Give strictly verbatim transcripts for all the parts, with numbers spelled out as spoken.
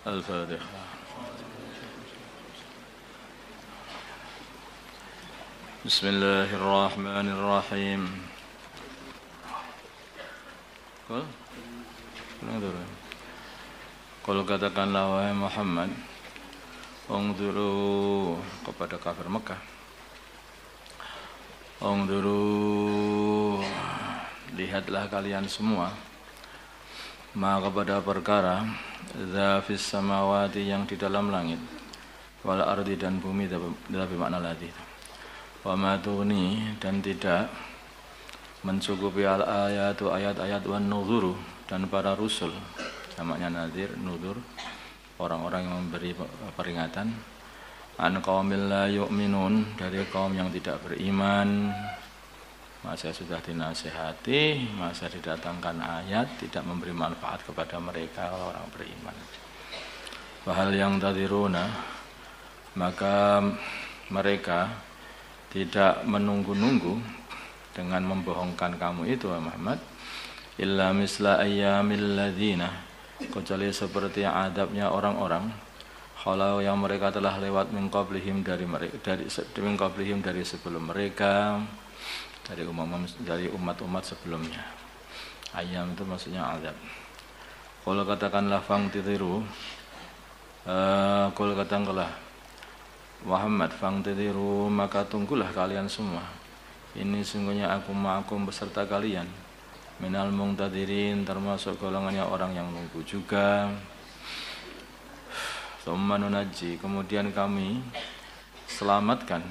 Al-Fatihah. Bismillahirrahmanirrahim. Qul Qul katakanlah wahai Muhammad, ungduru kepada kafir Mekah. Ungduru, lihatlah kalian semua, ma kepada perkara dzafis samawati yang di dalam langit, wal ardi dan bumi, tapi makna ladzi. Wa ma tughni, dan tidak mencukupi al ayatu ayat-ayat, wan nuzuru dan para rusul, jamaknya nazir, nuzur, orang-orang yang memberi peringatan, an qaumil la yu'minun, dari kaum yang tidak beriman. Masa sudah dinasihati, masa didatangkan ayat, tidak memberi manfaat kepada mereka orang beriman. Wahal yang tadiruna, maka mereka tidak menunggu-nunggu dengan membohongkan kamu itu Muhammad, illa misla ayyamil ladzina, kecuali seperti adabnya orang-orang khalau yang mereka telah lewat min qablihim, dari mereka dari min qablihim dari sebelum mereka, dari umum dari umat-umat sebelumnya. Ayam itu maksudnya azab. Qul katakanlah fangtidiru, uh, qul katakanlah Muhammad, fangtidiru, maka tunggulah kalian semua. Ini sungguhnya aku ma'akum beserta kalian, minal muntadirin, termasuk golongannya orang yang nunggu juga. Tsumma nunajji, kemudian kami selamatkan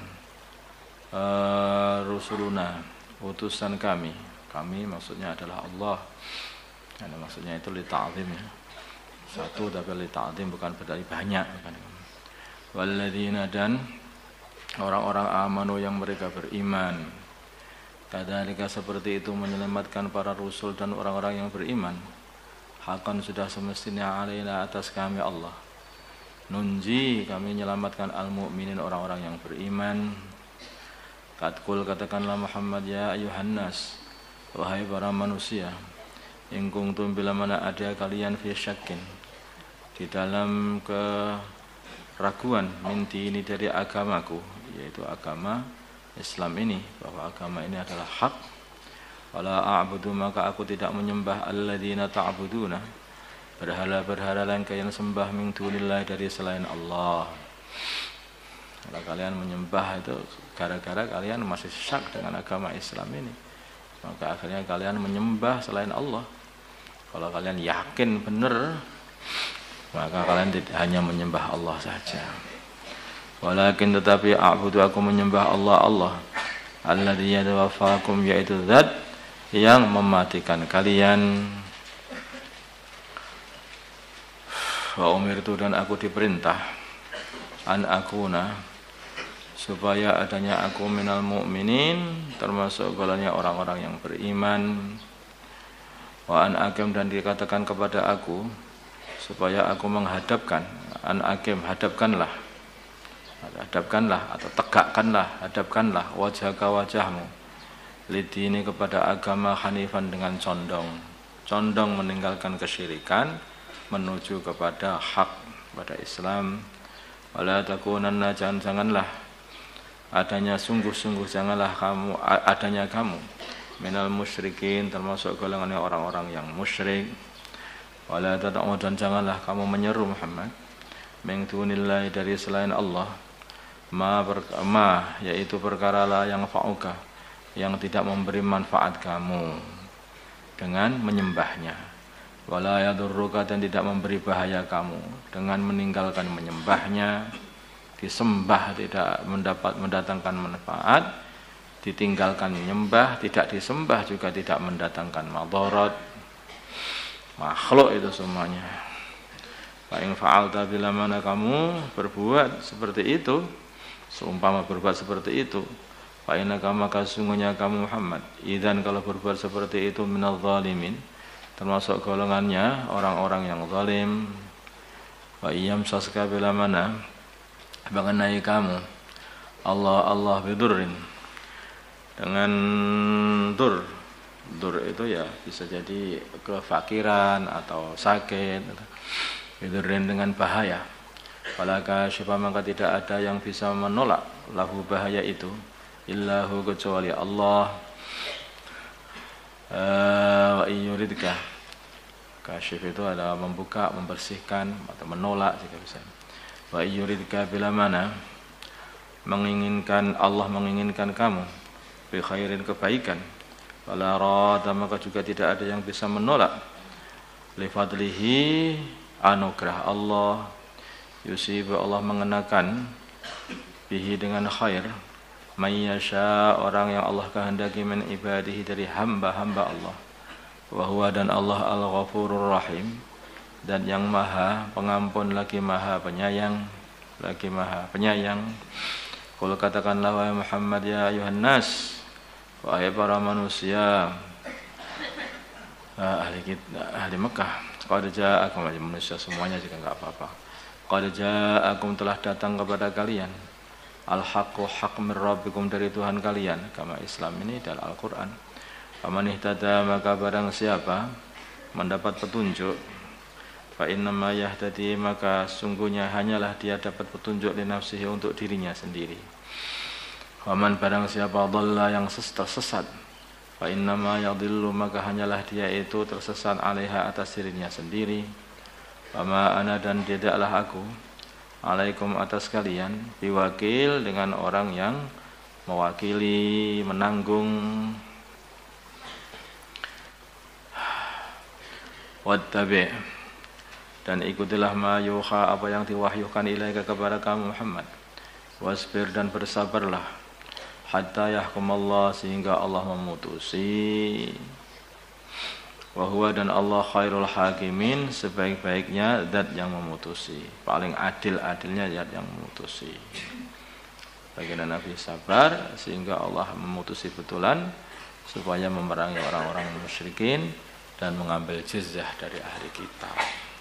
uh, rusuluna, utusan kami. Kami maksudnya adalah Allah. Karena maksudnya itu li ta'zim ya. Satu tapi li ta'zim, bukan berarti banyak, bukan. Walladzina, dan orang-orang amanu yang mereka beriman. Kadzalika, seperti itu menyelamatkan para rasul dan orang-orang yang beriman. Hakan, sudah semestinya alaina, atas kami Allah. Nunji, kami menyelamatkan al-mu'minin, orang-orang yang beriman. Qul katakanlah Muhammad, ya ayuhan nas, wahai para manusia, in kuntum, bila mana ada kalian fi syakkin, di dalam keraguan, minti ini dari agamaku, yaitu agama Islam ini, bahwa agama ini adalah hak. Wala a'budu, maka aku tidak menyembah alladzina ta'buduna, berhala-berhala yang kalian sembah, min dunillah, dari selain Allah. Kalau kalian menyembah itu gara-gara kalian masih syak dengan agama Islam ini, maka akhirnya kalian menyembah selain Allah. Kalau kalian yakin benar, maka kalian tidak hanya menyembah Allah saja. Walakin, tetapi a'budu, aku menyembah Allah Allah alladzi yatawaffakum, yaitu zat yang mematikan kalian. Wa umirtu, dan aku diperintah, an akuna, supaya adanya aku minal mu'minin, termasuk golongan orang-orang yang beriman. Wa an akim, dan dikatakan kepada aku supaya aku menghadapkan, an akim, hadapkanlah, hadapkanlah atau tegakkanlah, hadapkanlah wajhaka, wajahmu, lidini, kepada agama, hanifan, dengan condong, condong meninggalkan kesyirikan, menuju kepada hak, pada Islam. Wala takunanna, jangan janganlah adanya, sungguh-sungguh janganlah kamu adanya kamu minal musyrikin, termasuk golongan orang-orang yang musyrik. Wala tad'u, dan janganlah kamu menyeru Muhammad, min dunillahi, dari selain Allah, ma, ma yaitu perkara la yang fa'uka, yang tidak memberi manfaat kamu dengan menyembahnya. Wala yadurruka, dan tidak memberi bahaya kamu dengan meninggalkan menyembahnya. Disembah tidak mendapat mendatangkan manfaat, ditinggalkan menyembah, tidak disembah juga tidak mendatangkan madarat. Makhluk itu semuanya. Fa in fa'alta, bila mana kamu berbuat seperti itu, seumpama berbuat seperti itu, fa innaka, maka sungguhnya kamu Muhammad, idzan, kalau berbuat seperti itu, minadh dhalimin, termasuk golongannya orang-orang yang zalim. Wa iyam saska, bila mana mengenai kamu Allah Allah bidurrin, dengan dur. Dur itu ya bisa jadi kefakiran atau sakit. bidurrin dengan bahaya. Fala kashifa maka tidak ada yang bisa menolak lahu bahaya itu illahu kecuali Allah. Wa yuridka, kasyif itu adalah membuka, membersihkan atau menolak jika bisa. Wa yuridka bila mana menginginkan Allah menginginkan kamu bi khairin kebaikan, wala rada maka juga tidak ada yang bisa menolak li fadlihi anugerah Allah, yusibu Allah mengenakan bihi dengan khair may yasha orang yang Allah kehendaki min ibadihi dari hamba-hamba Allah, wa huwa dan Allah al-ghafurur rahim dan yang maha pengampun lagi maha penyayang lagi maha penyayang. Qul katakanlah wahai Muhammad ya ayuhan nas, wahai para manusia ahli kita, ahli Mekah, qad ja'akum, manusia semuanya juga enggak apa-apa, qad ja'akum telah datang kepada kalian al-haqqu haq min rabbikum dari Tuhan kalian, kama Islam ini dan Al-Qur'an. Faman ihtada maka barang siapa mendapat petunjuk, fa innama yahtadi maka sungguhnya hanyalah dia dapat petunjuk li nafsihi untuk dirinya sendiri. Faman barang siapa dhalla yang tersesat, fa innama yadhillu maka hanyalah dia itu tersesat alaiha atas dirinya sendiri. Fama ana dan tidaklah aku alaikum atas kalian biwakil dengan orang yang mewakili menanggung. Wattabi' dan ikutilah ma yuha apa yang diwahyukan ilaika kepada kamu Muhammad, wasbir dan bersabarlah hatta yahkumallah sehingga Allah memutusi, wa huwa dan Allah khairul hakimin sebaik-baiknya zat yang memutusi, paling adil-adilnya zat yang memutusi. Baginda Nabi sabar sehingga Allah memutusi betulan supaya memerangi orang-orang musyrikin dan mengambil jizyah dari ahli kitab.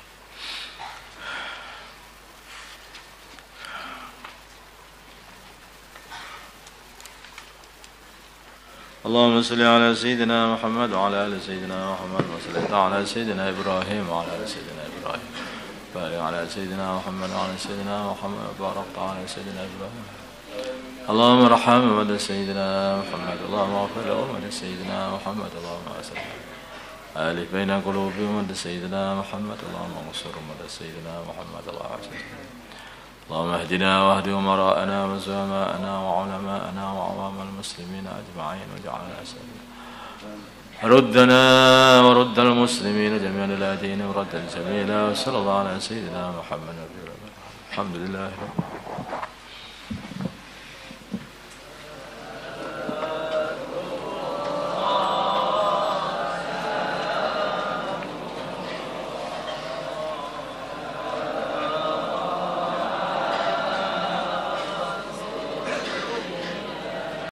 Allahumma salli ala sayyidina Muhammad wa ala ali sayyidina Muhammad wa salli ala sayyidina Ibrahim wa ala ali sayyidina Ibrahim. Barik ala sayyidina Muhammad wa ala sayyidina Muhammad wa barik ala sayyidina Ibrahim. Allahumma arham wa sayyidina Muhammad, Allahumma ighfir lahu wa sayyidina Muhammad, Allahumma salli alif baina qulubihim wa sayyidina Muhammad, Allahumma ansurhum wa sayyidina Muhammad, Allahumma اللهم اهدنا واهد أمراءنا وزعماءنا وعلماءنا وعوام المسلمين أجمعين واجعلنا سبيلا. ردنا ورد المسلمين جميعا إلى دينهم ردا جميلا. وصلى الله على سيدنا محمد. الحمد لله رب العالمين.